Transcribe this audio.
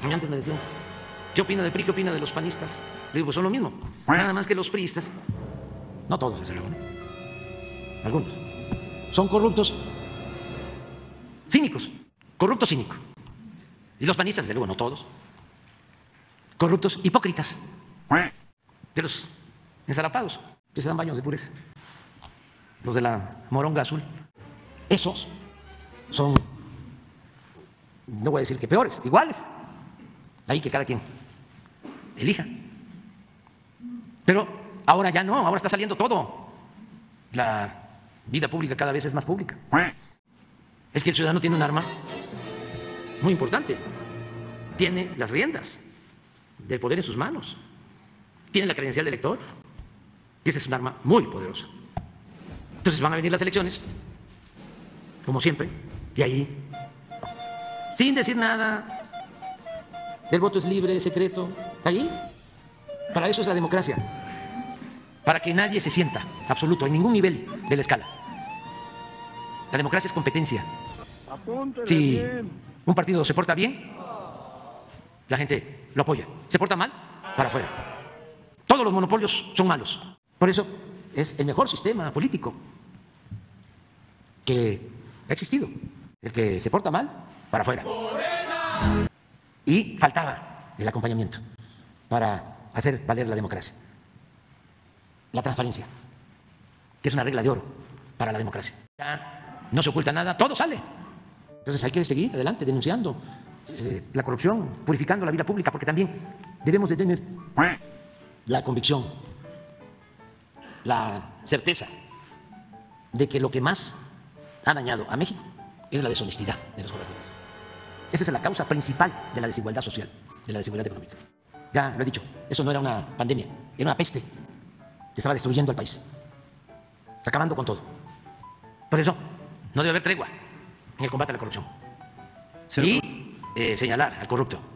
Y antes me decían, ¿qué opina del PRI? ¿Qué opina de los panistas? Le digo, pues son lo mismo. Nada más que los priistas, no todos, desde luego, ¿no? Algunos, son corruptos, cínicos, corruptos cínicos. Y los panistas, desde luego, no todos, corruptos hipócritas, de los ensarapados, que se dan baños de pureza. Los de la moronga azul, esos son, no voy a decir que peores, iguales. Ahí que cada quien elija. Pero ahora ya no, ahora está saliendo todo. La vida pública cada vez es más pública. Es que el ciudadano tiene un arma muy importante. Tiene las riendas del poder en sus manos. Tiene la credencial de elector. Y esa es un arma muy poderosa. Entonces van a venir las elecciones, como siempre, y ahí, sin decir nada, el voto es libre, secreto, ahí, para eso es la democracia, para que nadie se sienta absoluto en ningún nivel de la escala. La democracia es competencia. Si un partido se porta bien, la gente lo apoya. Se porta mal, para afuera. Todos los monopolios son malos. Por eso es el mejor sistema político que ha existido. El que se porta mal, para afuera. Y faltaba el acompañamiento para hacer valer la democracia. La transparencia, que es una regla de oro para la democracia. Ya no se oculta nada, todo sale. Entonces hay que seguir adelante denunciando la corrupción, purificando la vida pública, porque también debemos de tener la convicción, la certeza de que lo que más ha dañado a México es la deshonestidad de los gobernantes. Esa es la causa principal de la desigualdad social, de la desigualdad económica. Ya lo he dicho, eso no era una pandemia, era una peste que estaba destruyendo al país, acabando con todo. Por eso no debe haber tregua en el combate a la corrupción. Y señalar al corrupto.